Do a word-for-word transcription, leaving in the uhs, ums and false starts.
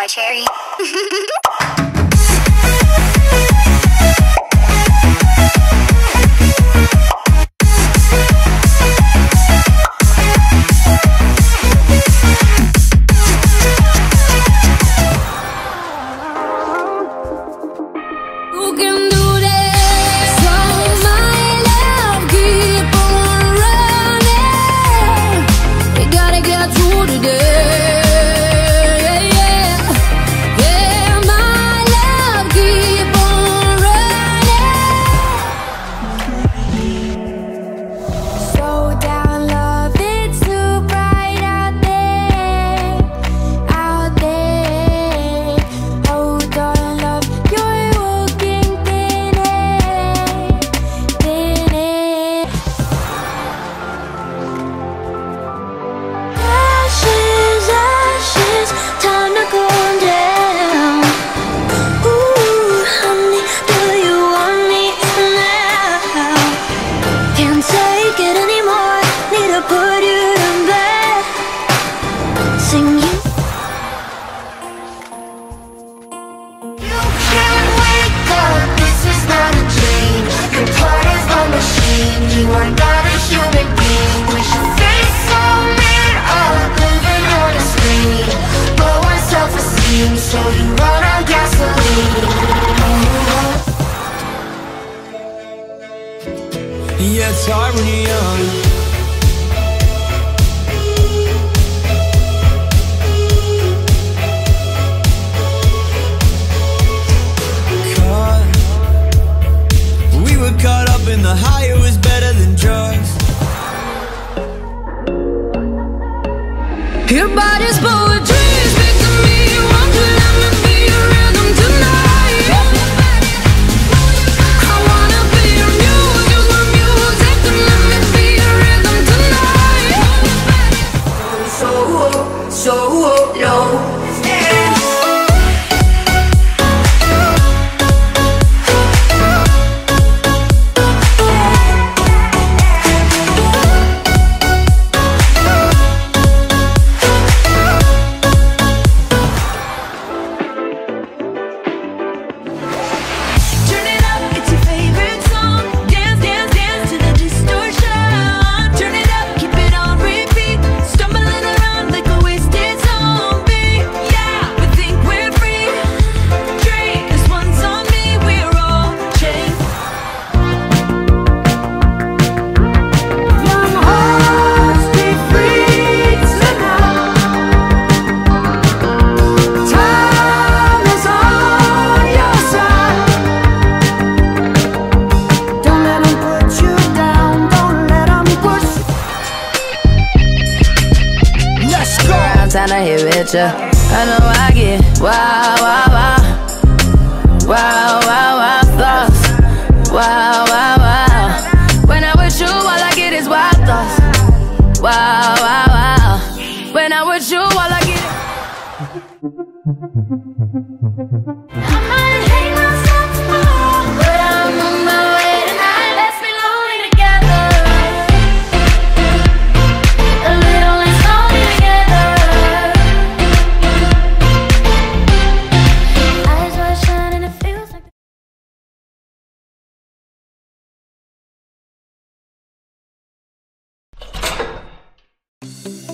by Cherry. So you run on gasoline. Yeah, it's hard when you're young. Caught. We were caught up in the high, it was better than drugs. Your body's poetry. Time to hit with ya. I know I get wow, wow, wow, wow, wow, wow thoughts, wow, wow, wow. When I'm with you, all I get is wild thoughts, wow, wow, wow. When I'm with you, all I get is I might hate myself tomorrow, but I'm on my way tonight. Let's be lonely together, a little less lonely together. We'll be right back.